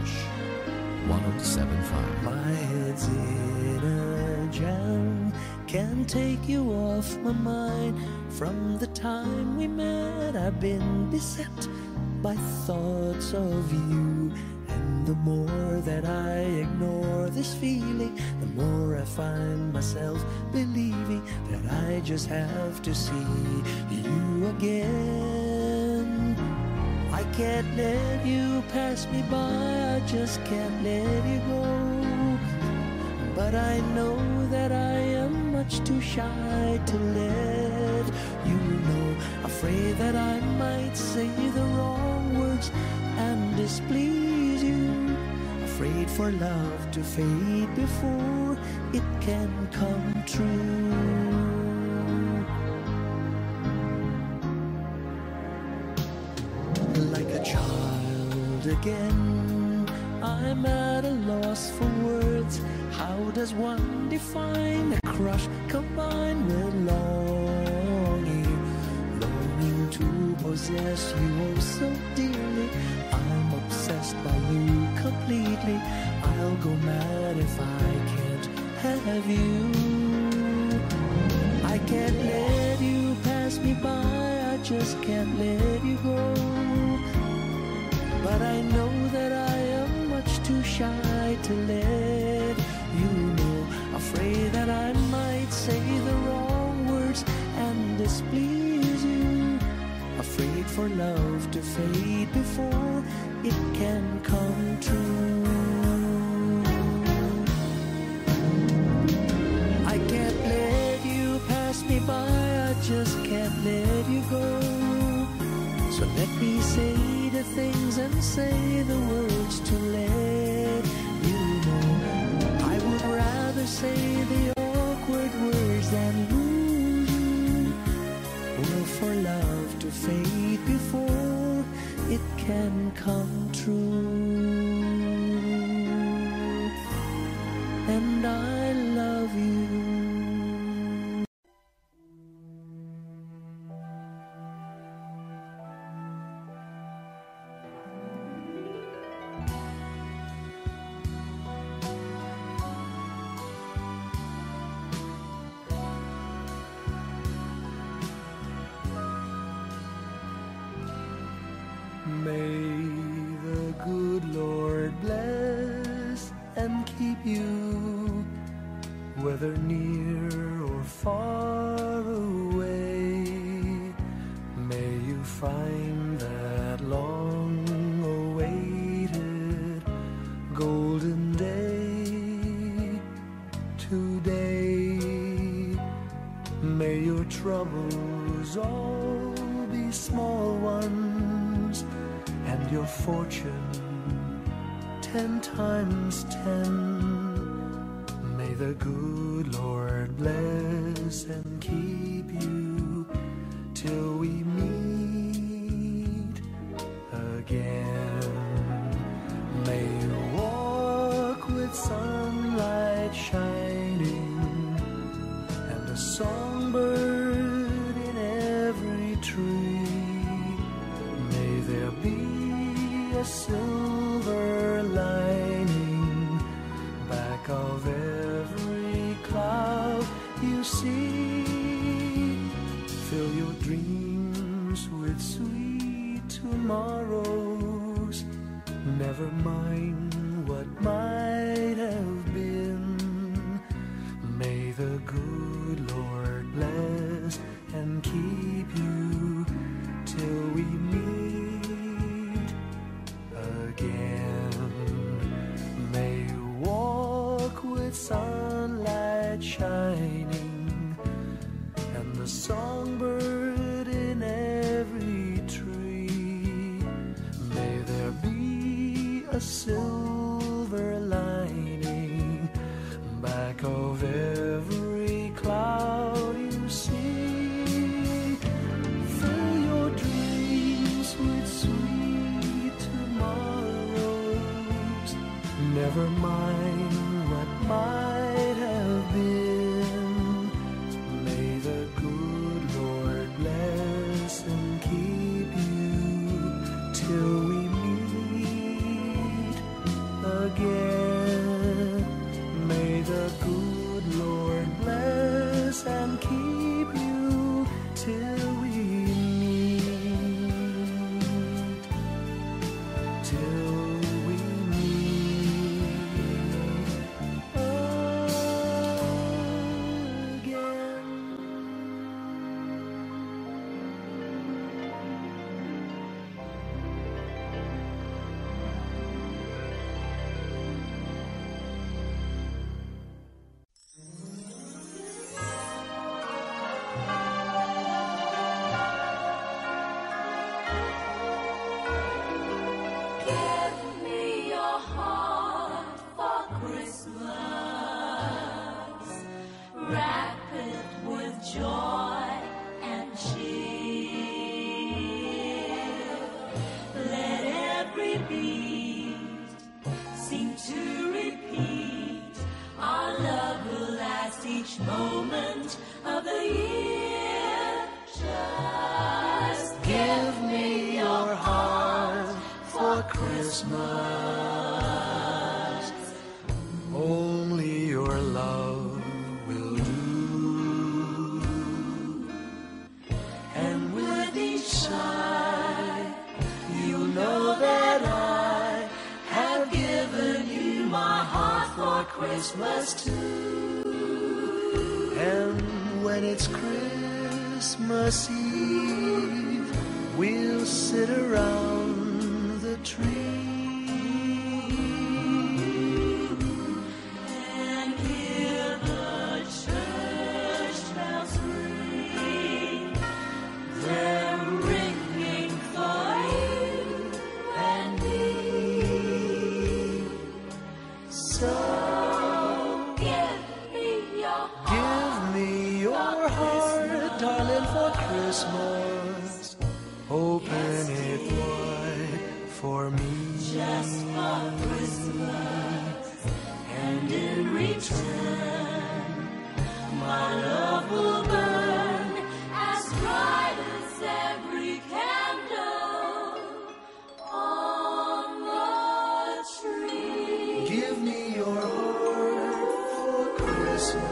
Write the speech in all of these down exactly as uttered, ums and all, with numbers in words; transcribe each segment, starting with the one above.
one oh seven point five. My head's in a jam, can't take you off my mind. From the time we met, I've been beset by thoughts of you. And the more that I ignore this feeling, the more I find myself believing that I just have to see you again. I can't let you pass me by, I just can't let you go. But I know that I am much too shy to let you know. Afraid that I might say the wrong words and displease you. Afraid for love to fade before it can come true. Like a child again, I'm at a loss for words. How does one define a crush combined with longing? Longing to possess you oh so dearly. I'm obsessed by you completely. I'll go mad if I can't have you. I can't let you pass me by, I just can't let you go. But I know that I am much too shy to let you know. Afraid that I might say the wrong words and displease you. Afraid for love to fade before it can come true. I can't let you pass me by, I just can't let you go. So let me say the things and say the words to let you know. I would rather say the awkward words than lose you. Or for love to fade before it can come true. And I love you. May the good Lord bless and keep you, whether near or far away. May you find that long-awaited golden day today. May your troubles all be small ones, and your fortune ten times ten. May the good Lord bless and keep you till we meet again. May you walk with sunlight shining and a songbird in every tree. May there be a silver lining back of every cloud you see. Fill your dreams with sweet tomorrows. Never mind what might have been. May the good Lord bless and keep you till we meet again. May you walk with sunlight shining and the songbird in every tree. May there be a silver lining back of every cloud you see. Fill your dreams with sweet tomorrows. Never mind what might have been. May the good each moment of the year. Just give me your heart for Christmas. Only your love will do. And with each sigh, you know that I have given you my heart for Christmas too. And when it's Christmas Eve, we'll sit around the tree and hear the church bells ring. They're ringing for you and me. So give me your heart, give me your heart, darling, for Christmas. Open it wide for me, just for Christmas. And in return, my love will burn as bright as every candle on the tree. Give me your heart for Christmas.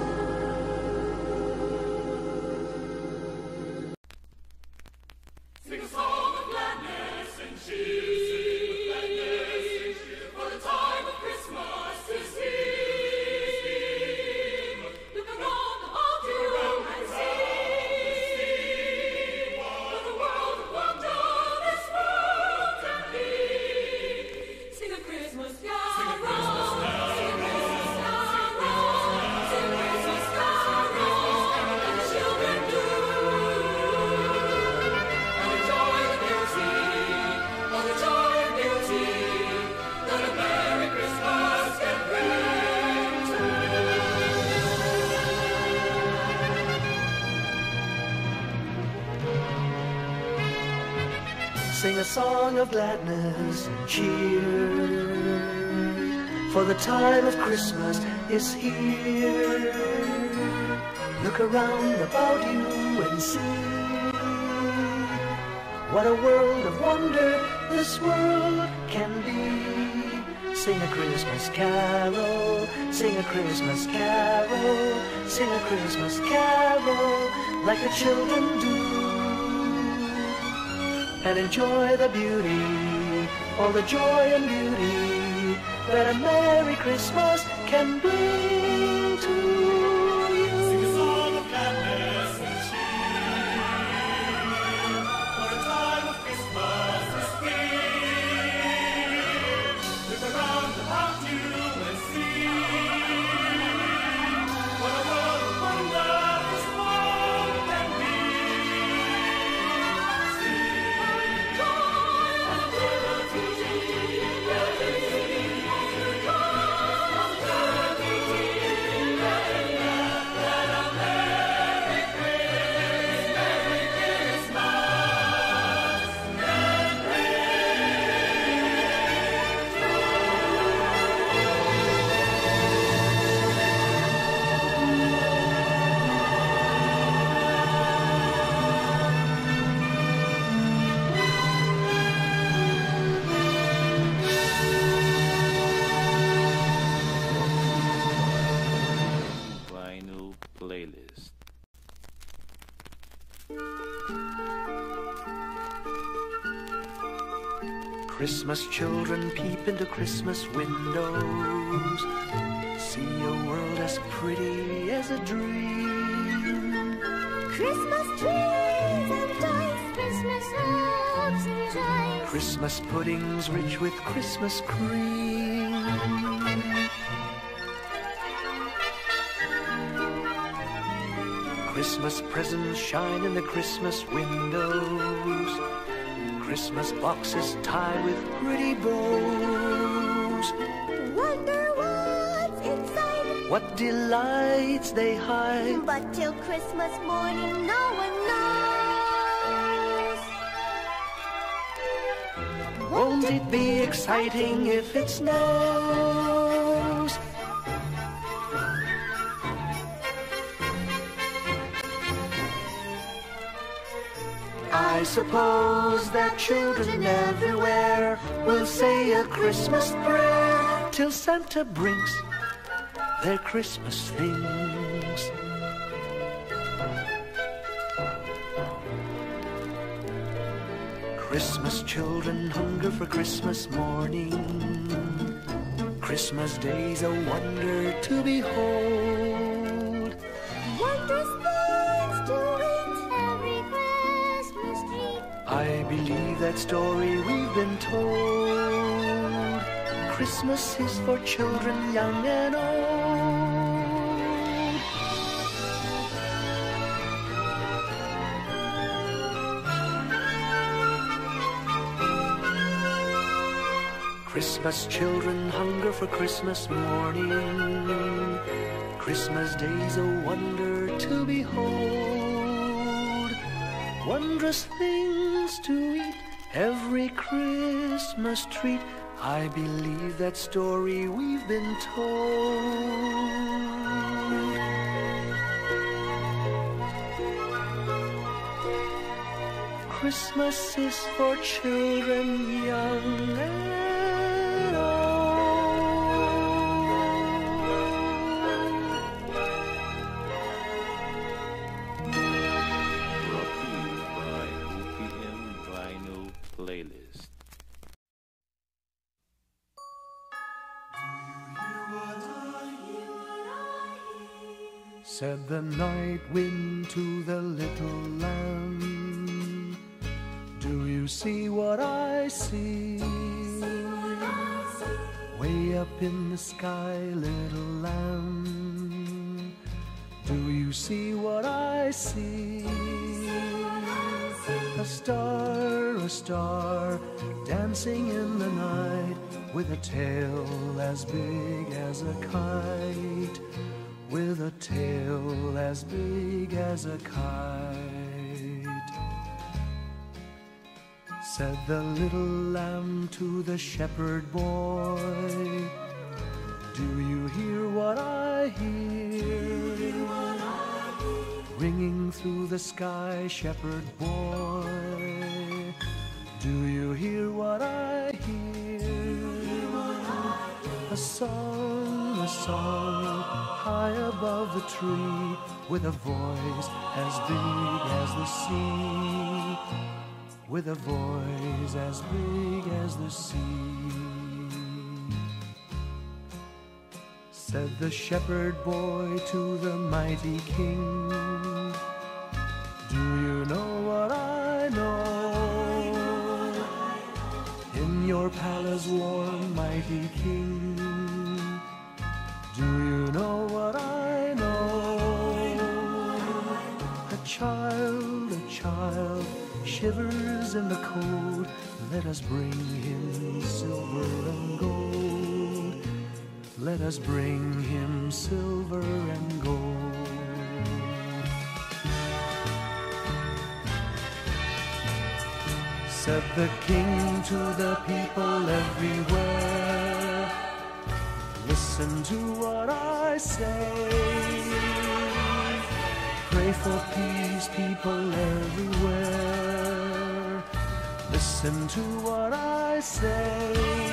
Sing a song of gladness and cheer, for the time of Christmas is here. Look around about you and see what a world of wonder this world can be. Sing a Christmas carol, sing a Christmas carol, sing a Christmas carol, and the children do. Sing a song of gladness and cheer, for the time of Christmas is here. Look around about you and see what a world of wonder this world can be. Sing a Christmas carol, sing a Christmas carol, sing a Christmas carol like the children do. And enjoy the beauty, all the joy and beauty that a Merry Christmas can bring to you. Sing a song of gladness and cheer, for the time of Christmas is here. Look around about you and see what a world of wonder this world can be. Vinyl playlist. Christmas children peep into Christmas windows, see a world as pretty as a dream. Christmas trees and toys, Christmas hopes and joys, Christmas puddings rich with Christmas cream. Christmas presents shine in the Christmas windows, Christmas boxes tied with pretty bows. wonder what's inside, What delights they hide, but till Christmas morning no one knows. won't it be exciting if it snows? I suppose that children everywhere will say a Christmas prayer till Santa brings their Christmas things. Christmas children hunger for Christmas morning. Christmas day's a wonder to behold. Wondrous things to eat every Christmas tree. I believe that story we've been told. Christmas is for children young and old. Christmas children hunger for Christmas morning. Christmas day's a wonder to behold. Wondrous things to eat, every Christmas treat. I believe that story we've been told. Christmas is for children young and old. Brought to you by O P M Vinyl Playlist. Said the night wind to the little lamb, do you see what I see? Way up in the sky, little lamb, do you see what I see? A star, a star, dancing in the night, with a tail as big as a kite, with a tail as big as a kite. Said the little lamb to the shepherd boy, do you hear what I hear? Ringing through the sky, shepherd boy, do you hear what I hear? A song, a song, high above the tree, with a voice as big as the sea, with a voice as big as the sea. Said the shepherd boy to the mighty king, do you know what I know? In your palace warm, mighty king, do you know what I know? A child, a child, shivers in the cold. Let us bring him silver and gold. Let us bring him silver and gold. Said the king to the people everywhere, listen to what I say. Pray for peace, people everywhere. Listen to what I say.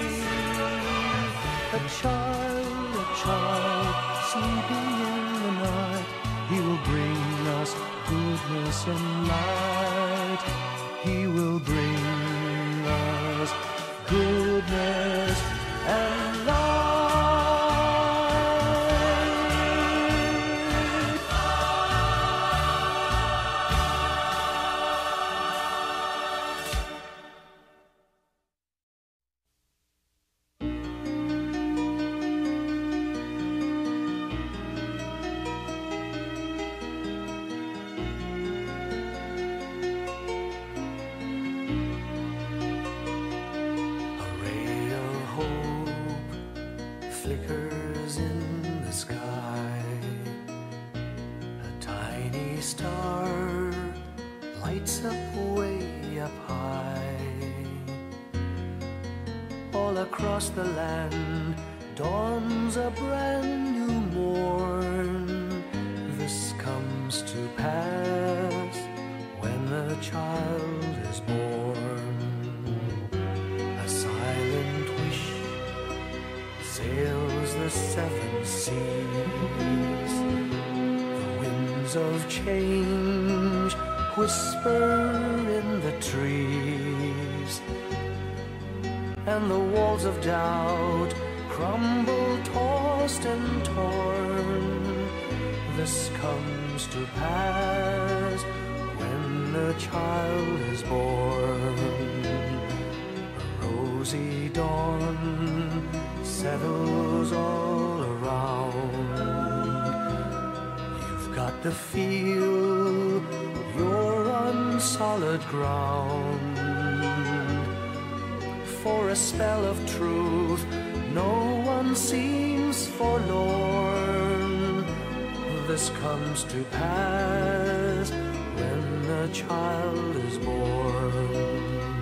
A child, a child, sleeping in the night, he will bring us goodness and light. He will bring us goodness and light. Flickers in the sky. A tiny star lights up way up high. All across the land dawns a brand new morn. This comes to pass when the child Winds of change whisper in the trees, and the walls of doubt crumble, tossed and torn. This comes to pass when a child is born. A rosy dawn settles all around. You've got to feel you're on solid ground. For a spell of truth, no one seems forlorn. This comes to pass when a child is born.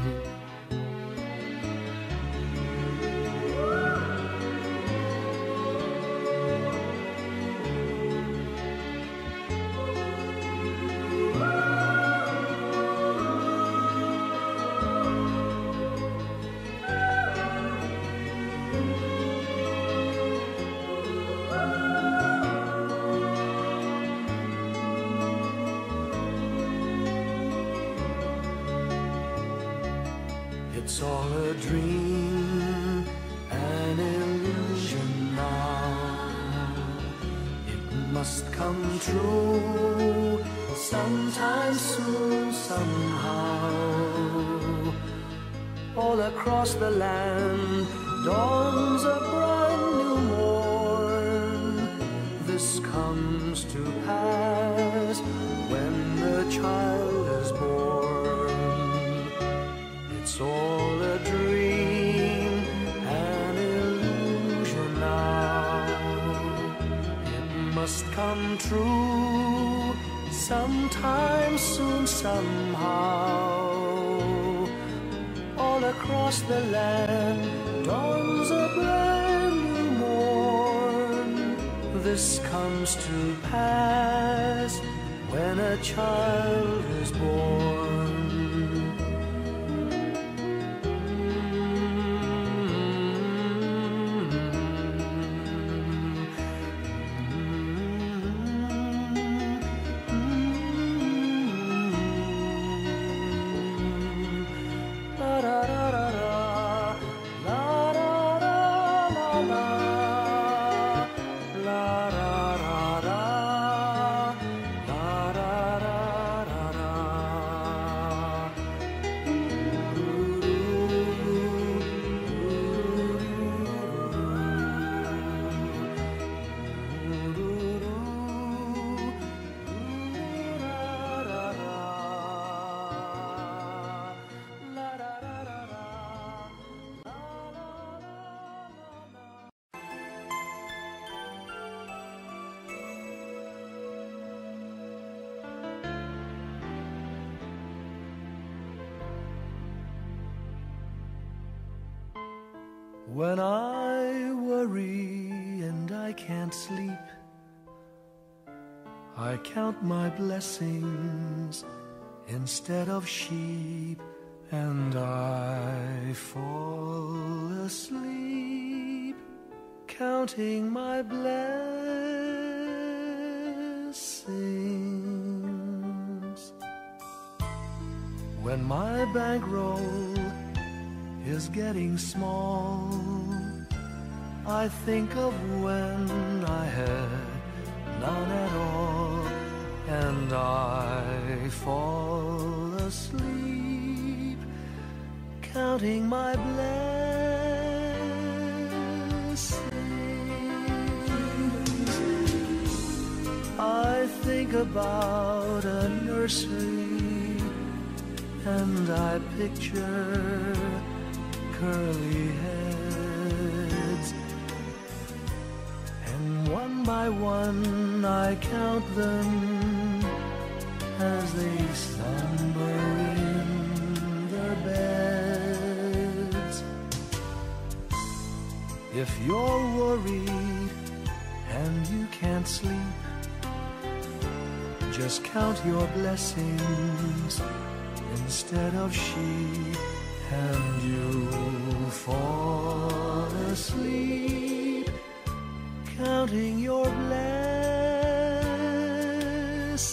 It's all a dream, an illusion now. It must come true sometime soon, somehow. All across the land dawns a brand new morn. This comes to pass when the child is born. It's all a dream, an illusion now. It must come true sometime soon, somehow. All across the land dawns a brand new morn. This comes to pass when a child is born. When I worry and I can't sleep, I count my blessings instead of sheep, and I fall asleep counting my blessings. When my bankroll is getting small, I think of when I had none at all, and I fall asleep counting my blessings. I think about a nursery, and I picture curly heads, and one by one I count them as they slumber in their beds. If you're worried and you can't sleep, just count your blessings instead of sheep, and you'll fall asleep counting your blessings.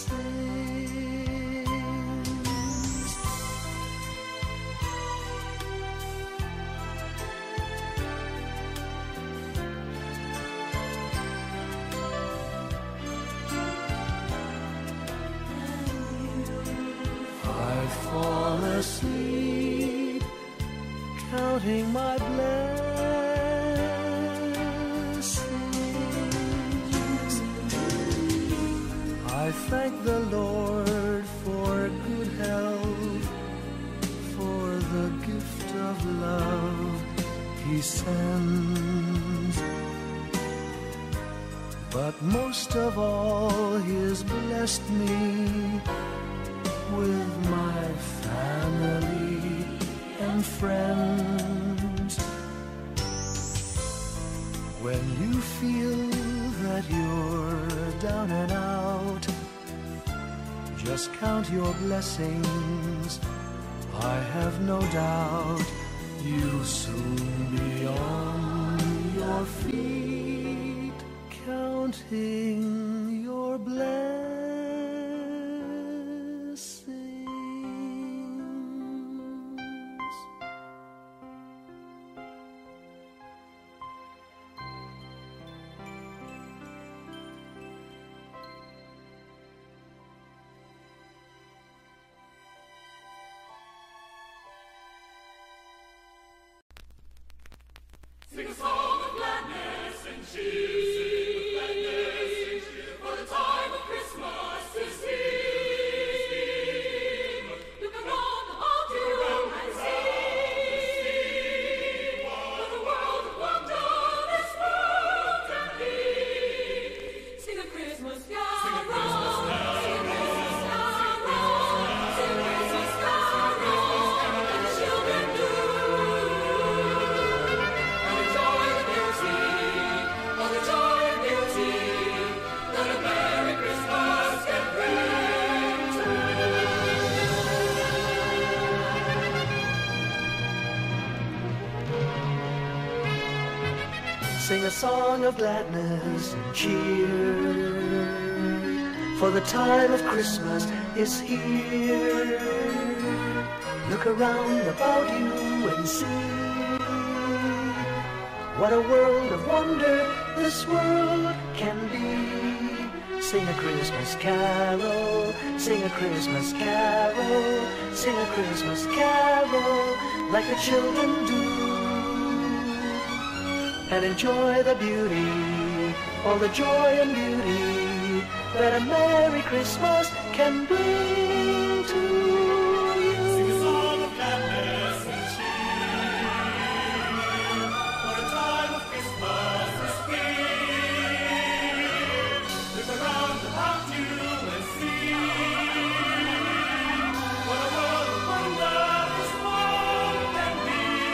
fall asleep, counting my blessings. I thank the Lord for good health, for the gift of love He sends. But most of all, He has blessed me with my family and friends. When you feel that you're down and out, just count your blessings. I have no doubt you'll soon be on your feet, counting your blessings. Sing a song of gladness and cheer, for the time of Christmas is here. Look around all you and see what a world of wonder this world can be. Sing a Christmas carol, sing a Christmas carol, sing a Christmas carol, and the children do. Sing a song of gladness and cheer, for the time of Christmas is here. Look around about you and see what a world of wonder this world can be. Sing a Christmas carol, sing a Christmas carol, sing a Christmas carol like the children do. And enjoy the beauty, all the joy and beauty that a Merry Christmas can bring to you. Sing a song of gladness and cheer, for the time of Christmas is here. Look around about you and see what a world of wonder this world can be.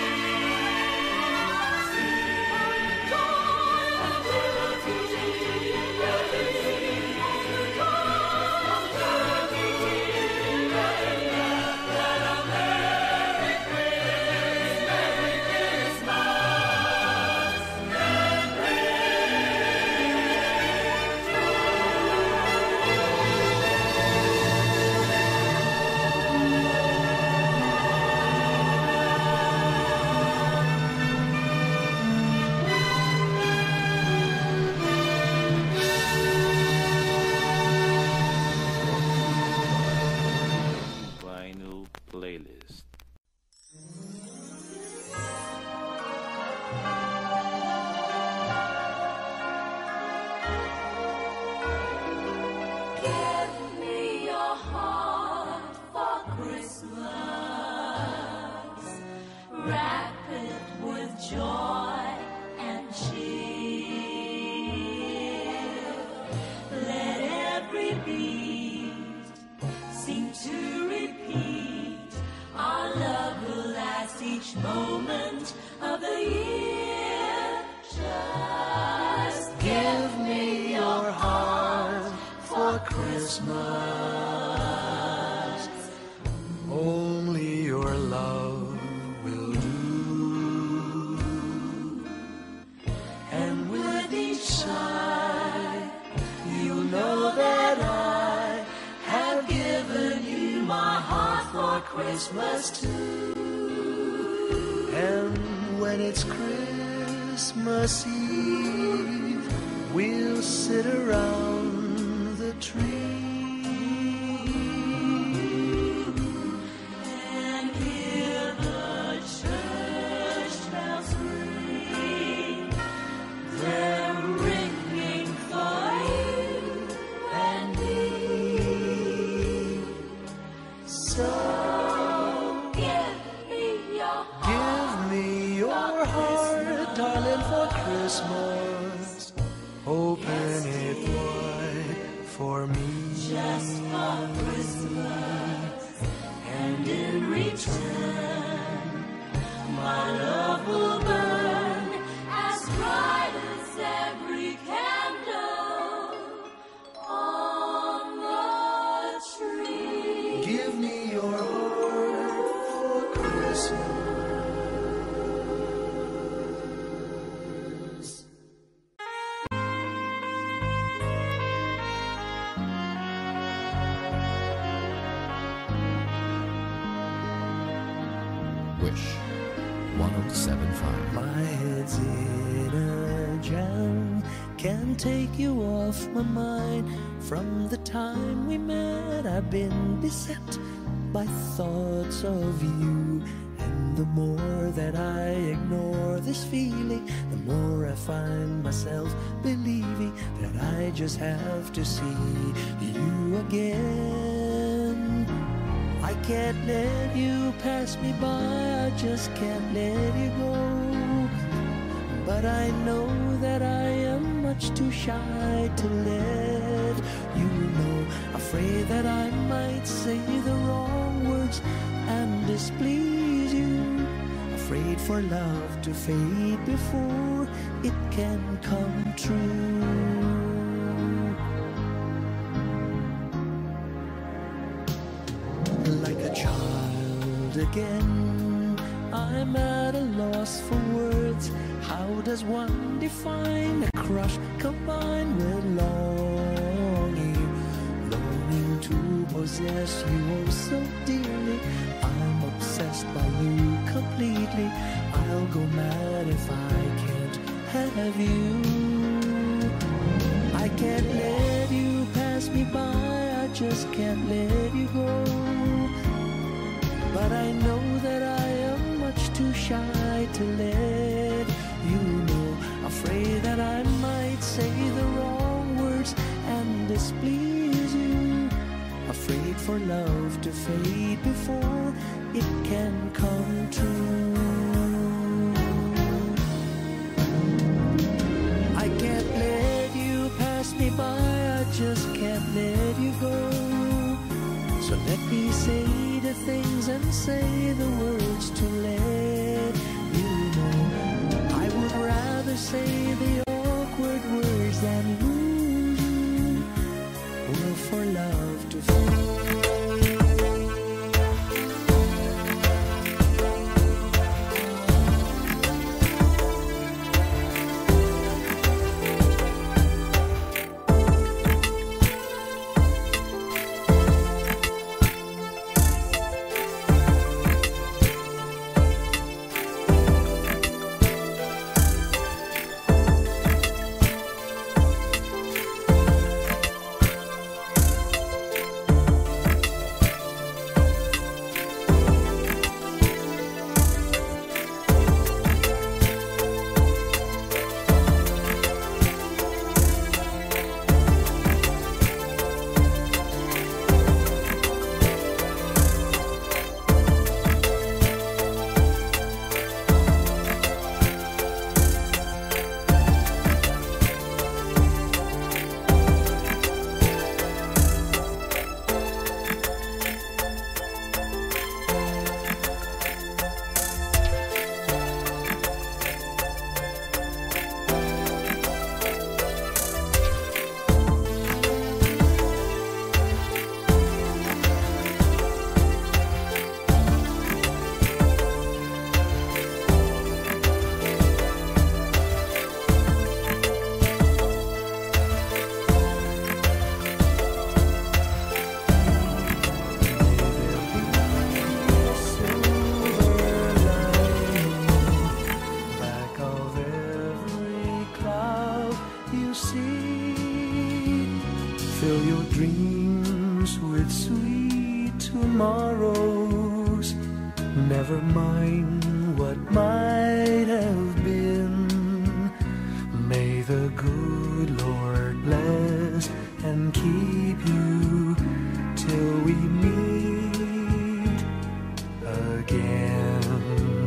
Vinyl playlist. Give me your heart for Christmas. Wrap it with joy and cheer. Let every beat seem to repeat. Our love will last each moment of the year. Just Give me your heart for Christmas. Only your love will do. And with each sigh, you know that I have given you my heart for Christmas too. And when it's Christmas Eve, we'll sit around the tree just for Christmas, and in return, my love will burn as bright as every candle on the tree. Give me your heart for Christmas. Wish one oh seven point five. My head's in a jam, can't take you off my mind. From the time we met, I've been beset by thoughts of you. And the more that I ignore this feeling, the more I find myself believing that I just have to see you again. I can't let you pass me by, I just can't let you go. But I know that I am much too shy to let you know. Afraid that I might say the wrong words and displease you. Afraid for love to fade before it can come true. Like a child again, I'm at a loss for words. How does one define a crush combined with longing? Longing to possess you oh so dearly. I'm obsessed by you completely. I'll go mad if I can't have you. I can't let you pass me by, I just can't let you go. But I know that I am much too shy to let you know. Afraid that I might say the wrong words and displease you. Afraid for love to fade before it can come true. I can't let you pass me by, I just can't let you go. So let me say the things and say the words to let you know. I would rather say the awkward words than lose you. Or for love to fade. Fill your dreams with sweet tomorrows. Never mind what might have been. May the good Lord bless and keep you till we meet again.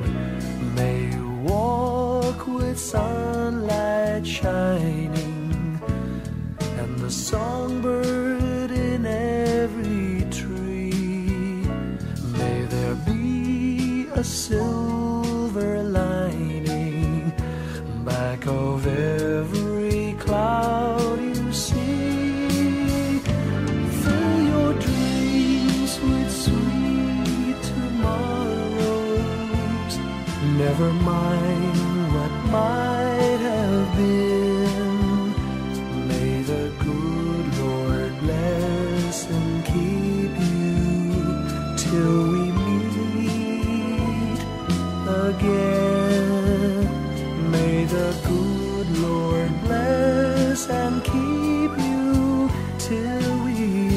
May you walk with sunlight shining and the songbird in a silver lining back of every cloud you see. Fill your dreams with sweet tomorrows. Never mind what might have been. May the good Lord bless and keep you till we meet again. May the good Lord bless and keep you till we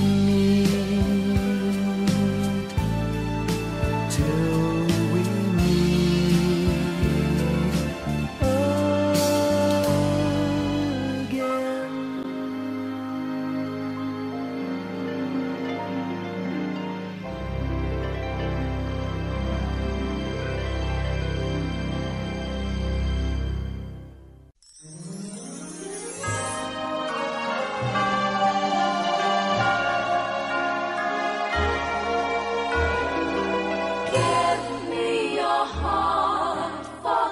meet, till we meet again. Give me your heart for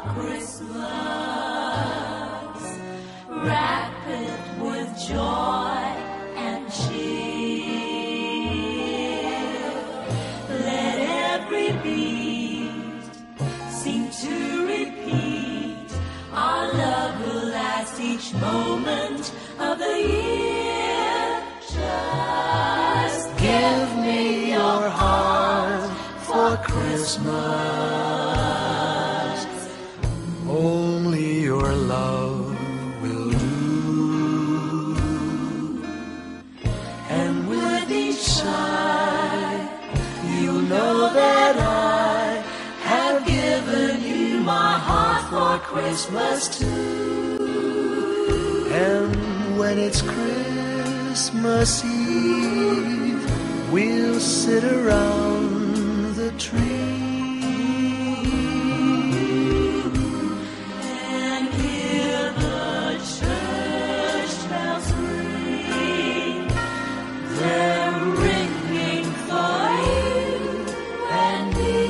Christmas. Wrap it with joy and cheer. Let every beat seem to repeat. Our love will last each moment of the year. Just give me your heart for Christmas. Only your love will do. And with each sigh, you know that I have given you my heart for Christmas too. And when it's Christmas Eve, we'll sit around the tree And hear the church bells ring. They're ringing for you and me.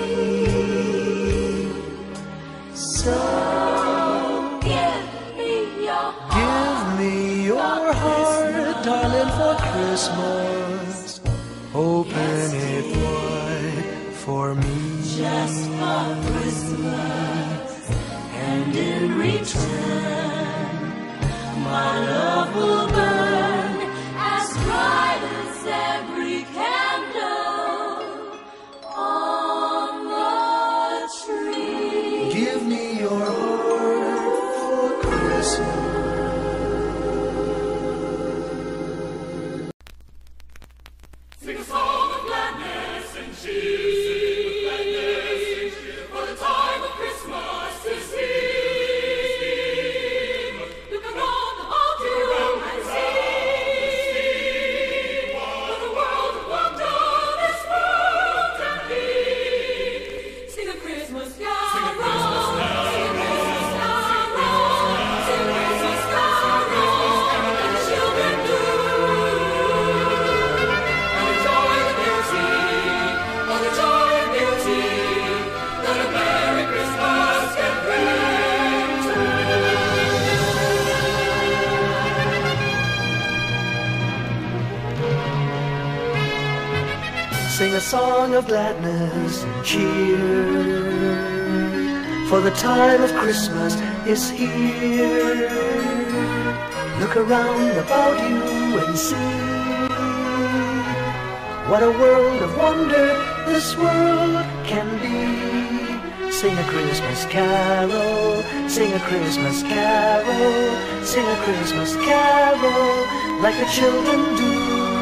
So give me your heart. Give me your heart, darling, for Christmas. Open it wide for me. Just for Christmas, and in return, my love will burn as bright as every candle on the tree. Give me your heart for Christmas. Sing a song of gladness and cheer. For the time of Christmas is here. Look around all to and see. What a world of wonder this world can be. Sing a Christmas carol. Sing a Christmas carol. Sing a Christmas carol. And the children do. And the joy and beauty, oh the joy and beauty that a Merry Christmas can bring to Sing a song of gladness and cheer, for the time of Christmas is here. Look around about you and see what a world of wonder this world can be. Sing a Christmas carol, sing a Christmas carol, sing a Christmas carol like the children do.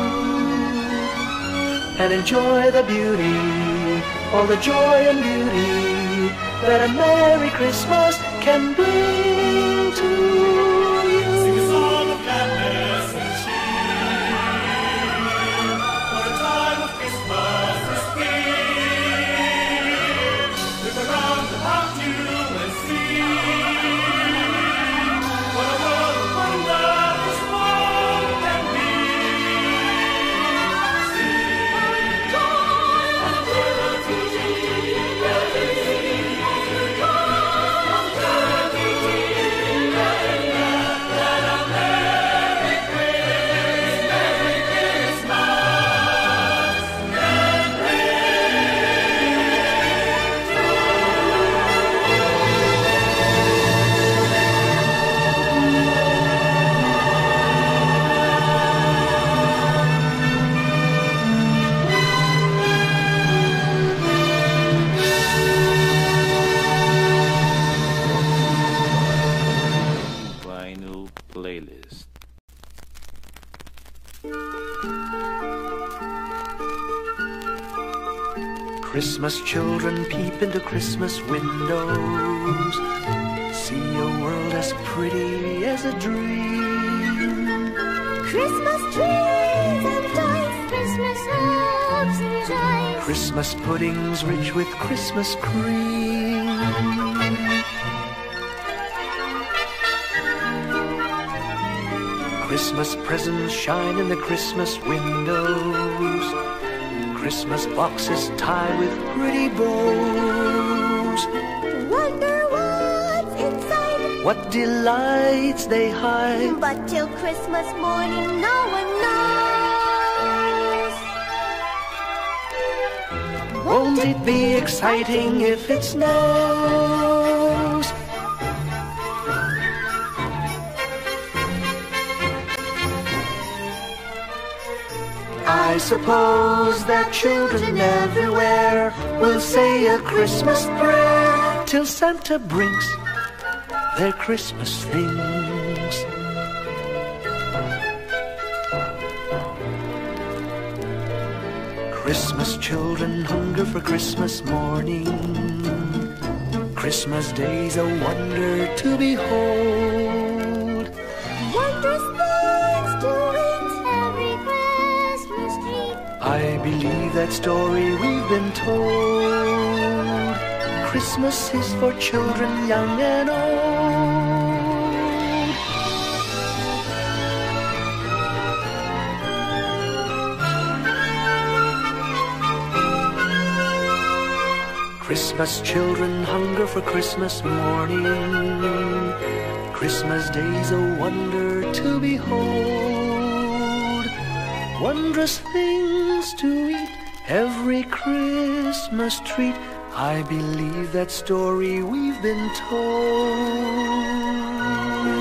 And enjoy the beauty, all the joy and beauty that a Merry Christmas can bring to you. Sing a song of gladness and cheer, for the time of Christmas is here. Look around about you and see what a world of wonder this world can be. Sing joy and liberty, Christmas children peep into Christmas windows, see a world as pretty as a dream. Christmas trees and toys, Christmas hopes and joys, Christmas puddings rich with Christmas cream. Christmas presents shine in the Christmas windows, Christmas boxes tied with pretty bows. wonder what's inside, What delights they hide, but till Christmas morning no one knows. won't it be exciting if it snows? I suppose that children everywhere will say a Christmas prayer till Santa brings their Christmas things. Christmas children hunger for Christmas morning, Christmas day's a wonder to behold. Wondrous things to eat, every Christmas tree. I believe that story we've been told. Christmas is for children young and old. Christmas children hunger for Christmas morning, Christmas day's a wonder to behold. Wondrous things to eat, every Christmas treat. I believe that story we've been told.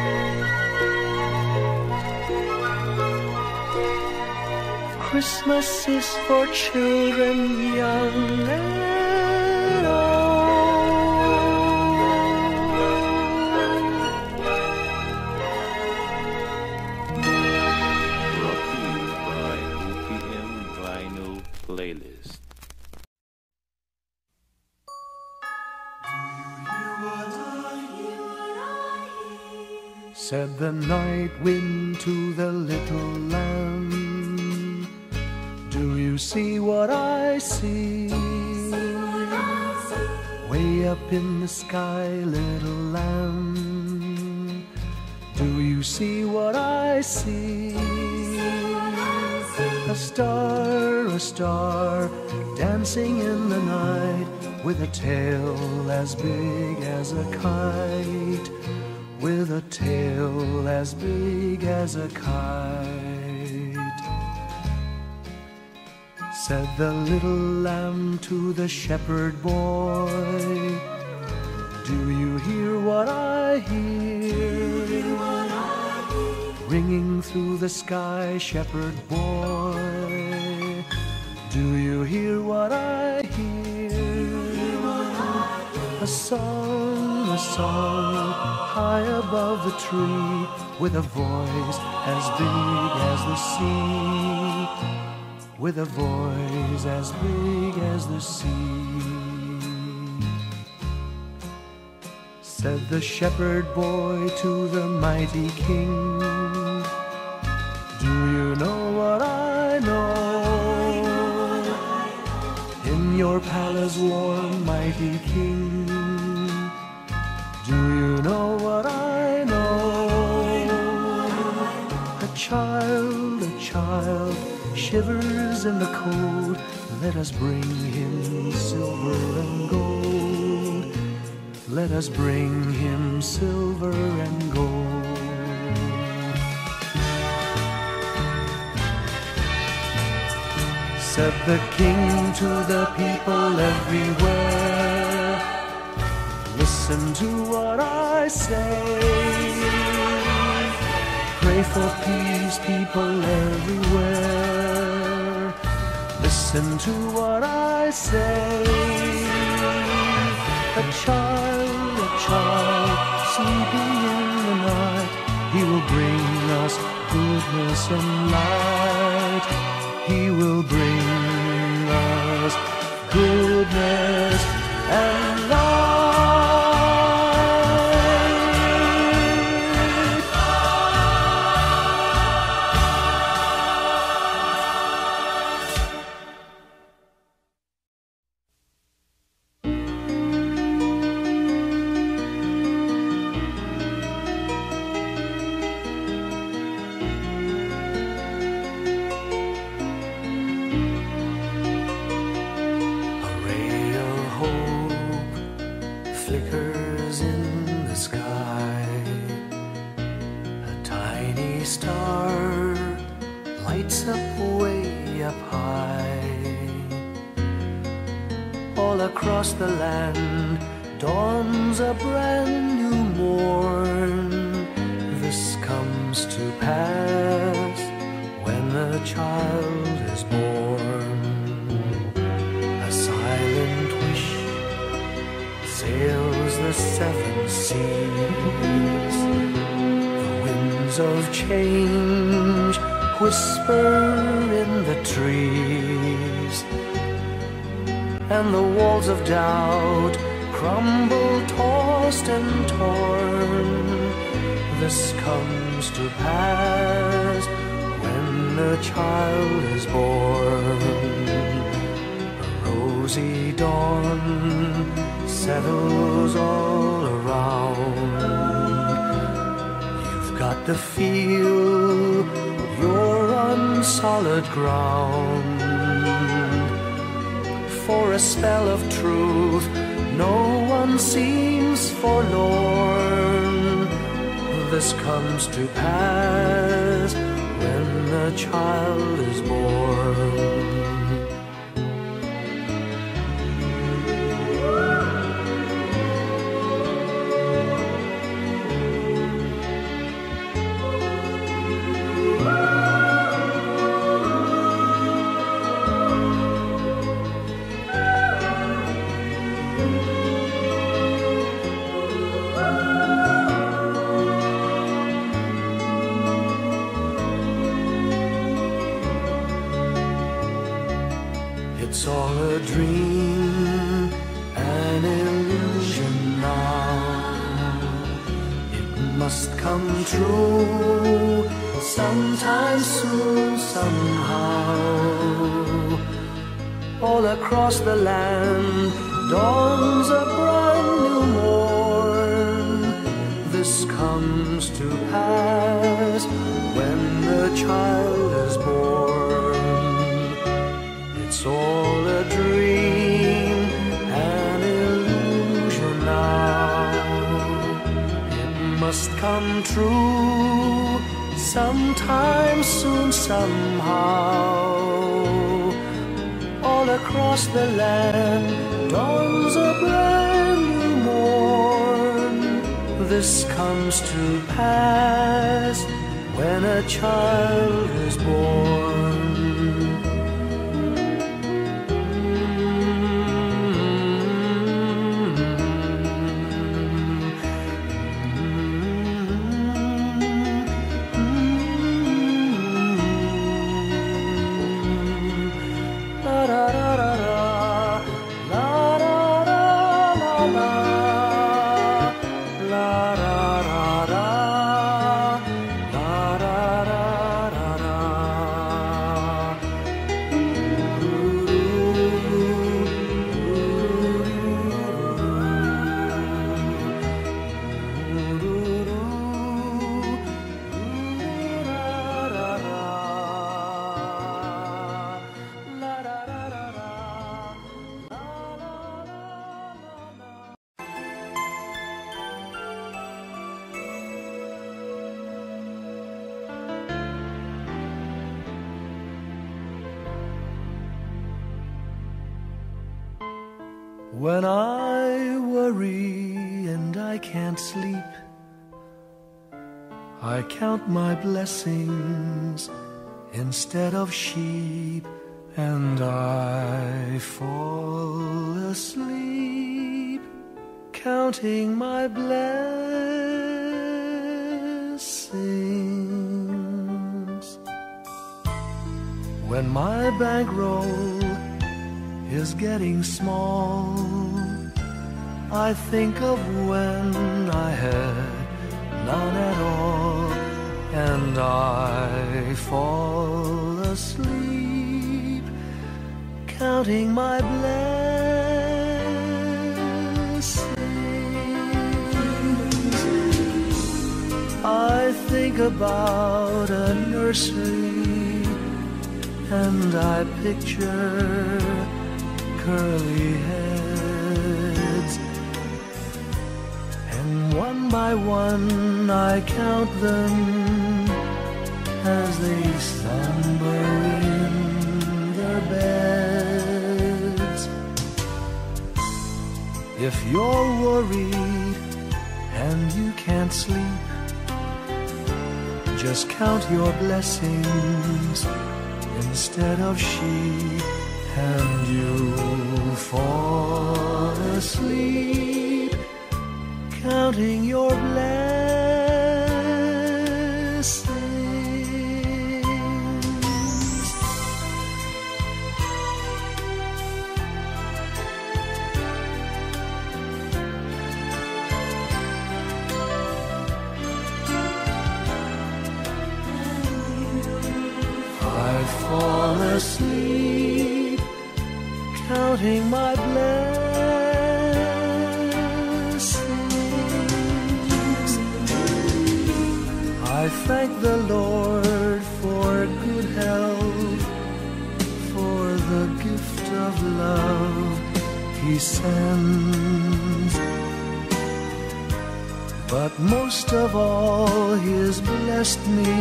Christmas is for children young and old. Brought to you by O P M Vinyl Playlist. Said the night wind to the little lamb, do you see what I see? Way up in the sky, little lamb, do you see what I see? A star, a star, dancing in the night, with a tail as big as a kite, with a tail as big as a kite. Said the little lamb to the shepherd boy, do you hear what I hear? Ringing through the sky, shepherd boy, do you hear what I hear? A song, a song, high above the tree, with a voice as big as the sea, with a voice as big as the sea. Said the shepherd boy to the mighty king, do you know what I know? In your palace warm, mighty king, do you know what I know? A child, a child, shivers in the cold, let us bring him silver and gold. Let us bring him silver and gold. Said the king to the people everywhere, listen to what I say. Pray for peace, people everywhere, listen to what I say. A child, a child, sleeping in the night, he will bring us goodness and light. He will bring us goodness and light. Flickers in the sky. A tiny star lights up way up high. All across the land dawns a brand new morn. This comes to pass when a child is born. A silent wish sails the seven seas. The winds of change whisper in the trees, and the walls of doubt crumble, tossed and torn. This comes to pass when a child is born. A rosy dawn settles all around. You've got to feel you're on solid ground. For a spell of truth, no one seems forlorn. This comes to pass when a child is born. It's all a dream, an illusion now. It must come true sometime soon, somehow. All across the land dawns a brand new morn. This comes to pass when the child is born. It's all a dream, an illusion now. It must come true sometime soon, somehow. All across the land dawns a brand new morn. This comes to pass when a child is born. When I worry and I can't sleep, I count my blessings instead of sheep, and I fall asleep counting my blessings. When my bankroll is getting small. I think of when I had none at all, and I fall asleep counting my blessings. I think about a nursery, and I picture curly heads, and one by one I count them as they slumber in their beds. If you're worried and you can't sleep, just count your blessings instead of sheep, and you'll fall asleep counting your blessings. I fall asleep counting my blessings. I thank the Lord for good health, for the gift of love He sends, but most of all He's blessed me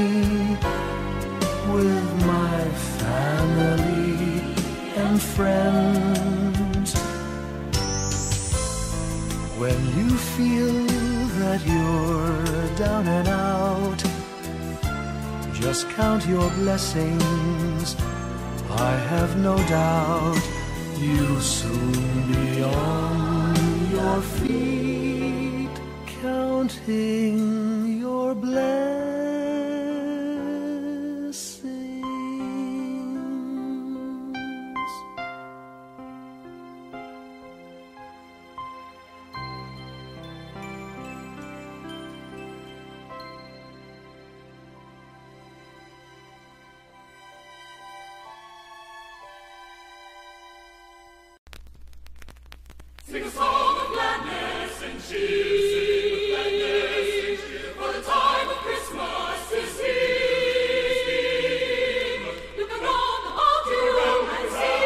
with my family and friends. When you feel that you're down and out, just count your blessings. I have no doubt you'll soon be on your feet, counting your blessings. Sing a song of gladness and cheer, for the time of Christmas is here. Look around about you and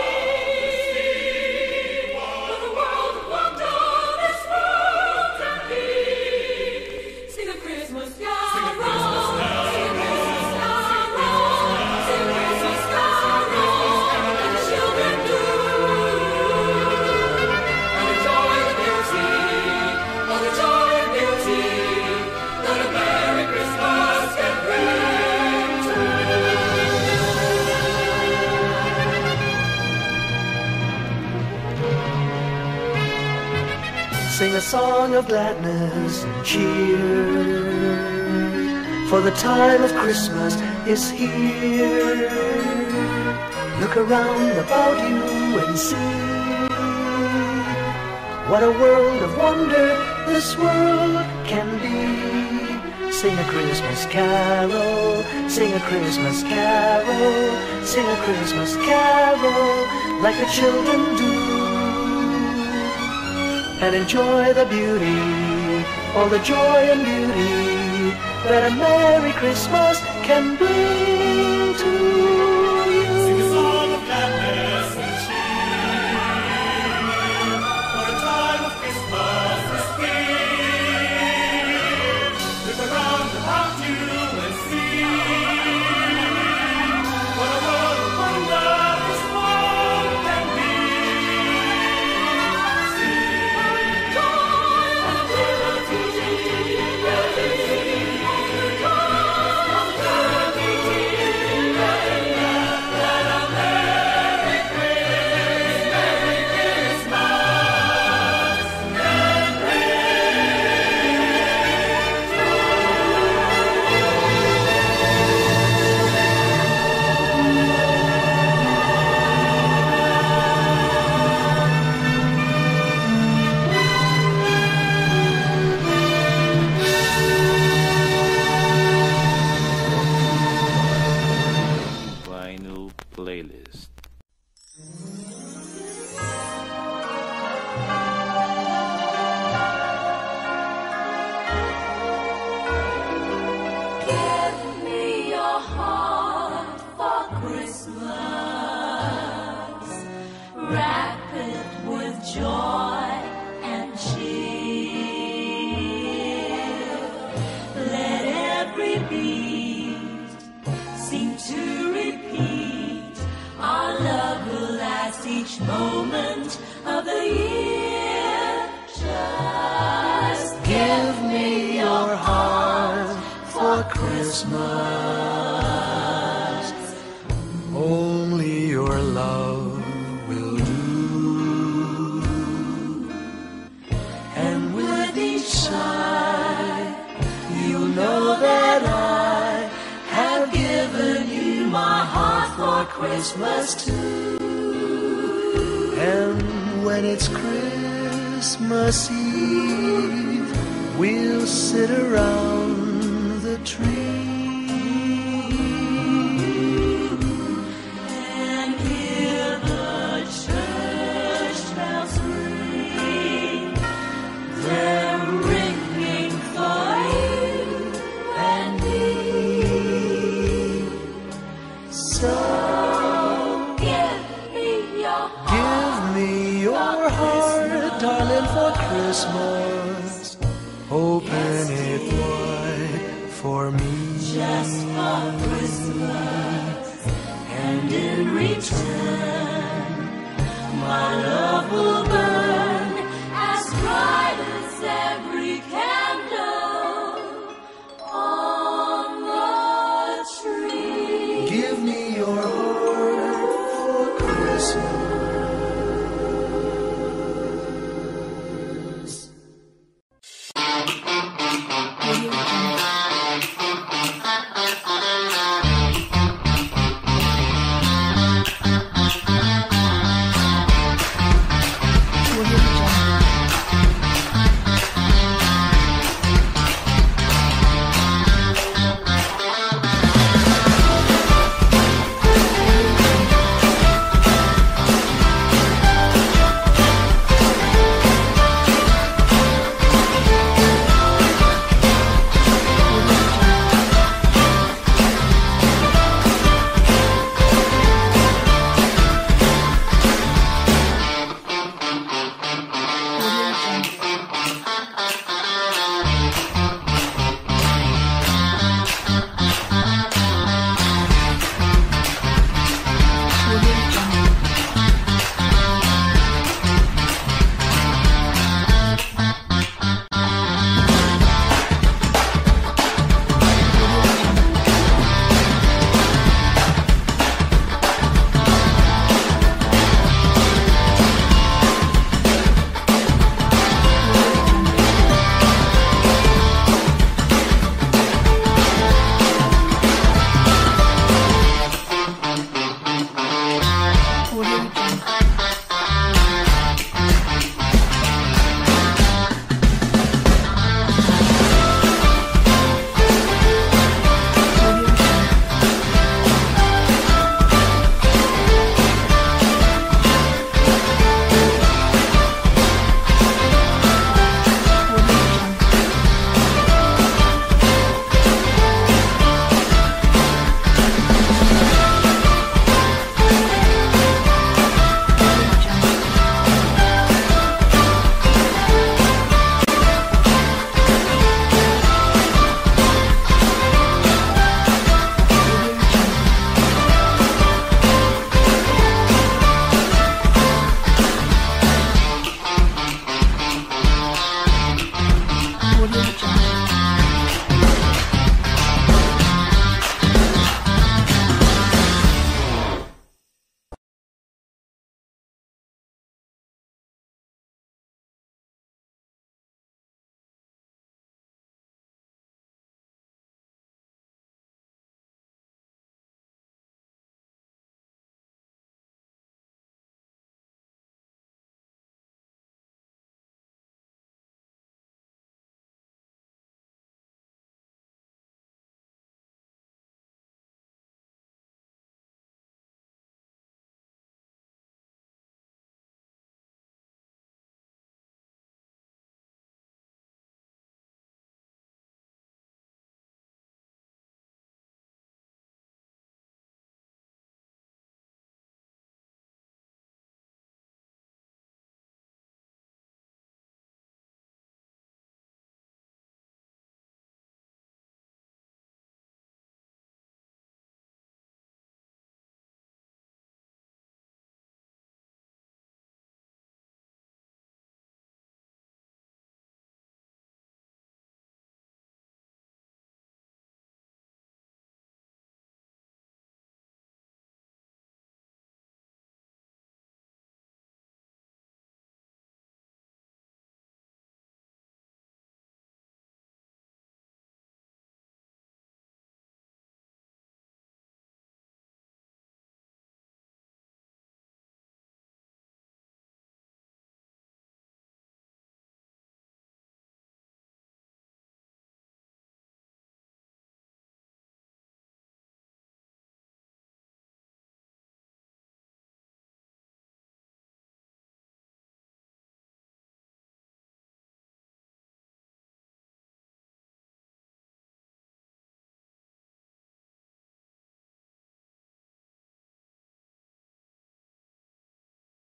see what a world of wonder this world can be. Sing a Christmas carol, sing a Christmas carol, sing a Christmas carol, and the children do. Sing a song of gladness and cheer, for the time of Christmas is here. Look around about you and see what a world of wonder this world can be. Sing a Christmas carol, sing a Christmas carol, sing a Christmas carol like the children do. And enjoy the beauty, all the joy and beauty that a Merry Christmas can bring to you. Sing a song of gladness and cheer, for the time of Christmas is here. Look around about you and see what a world of wonder this world can be. Sing joy and liberty, all the joy of liberty. each moment of the year. Just give me your heart for Christmas. Only your love will do. And with each sigh, you know that I have given you my heart for Christmas too. And when it's Christmas Eve, we'll sit around the tree and hear the church bells ring. They're ringing for you and me. So give me your heart. Give me your heart, darling, for Christmas. Open it wide for me. Just for Christmas, and in return